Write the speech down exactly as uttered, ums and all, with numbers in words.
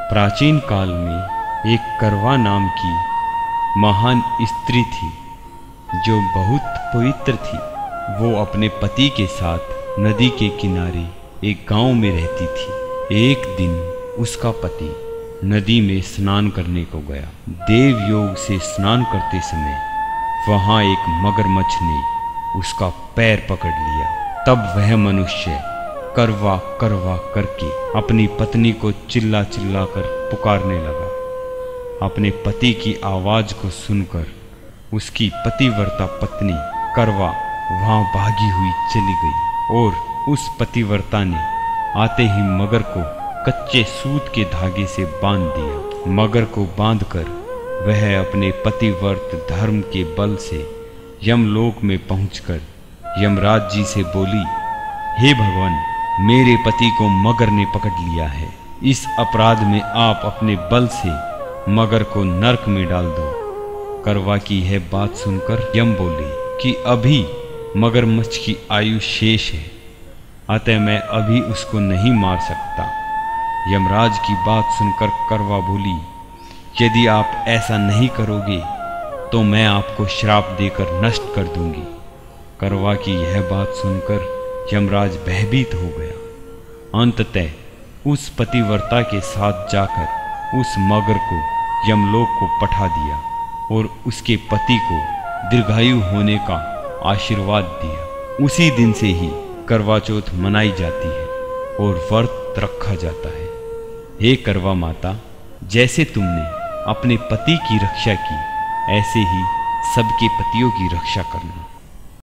प्राचीन काल में एक करवा नाम की महान स्त्री थी जो बहुत पवित्र थी। वो अपने पति के साथ नदी के किनारे एक गांव में रहती थी। एक दिन उसका पति नदी में स्नान करने को गया। देव योग से स्नान करते समय वहां एक मगरमच्छ ने उसका पैर पकड़ लिया। तब वह मनुष्य करवा करवा करके अपनी पत्नी को चिल्ला चिल्ला कर पुकारने लगा। अपने पति की आवाज को सुनकर उसकी पतिव्रता पत्नी करवा वहां भागी हुई चली गई और उस पतिव्रता ने आते ही मगर को कच्चे सूत के धागे से बांध दिया। मगर को बांधकर वह अपने पतिव्रत धर्म के बल से यमलोक में पहुंचकर यमराज जी से बोली, हे भगवान, मेरे पति को मगर ने पकड़ लिया है। इस अपराध में आप अपने बल से मगर को नरक में डाल दो। करवा की यह बात सुनकर यम बोले कि अभी मगरमच्छ की आयु शेष है, अतः मैं अभी उसको नहीं मार सकता। यमराज की बात सुनकर करवा बोली, यदि आप ऐसा नहीं करोगे तो मैं आपको श्राप देकर नष्ट कर दूंगी। करवा की यह बात सुनकर यमराज भयभीत हो गया। अंततः उस पतिव्रता के साथ जाकर उस मगर को यमलोक को पठा दिया और उसके पति को दीर्घायु होने का आशीर्वाद दिया। उसी दिन से ही करवा चौथ मनाई जाती है और व्रत रखा जाता है। हे करवा माता, जैसे तुमने अपने पति की रक्षा की, ऐसे ही सबके पतियों की रक्षा करना।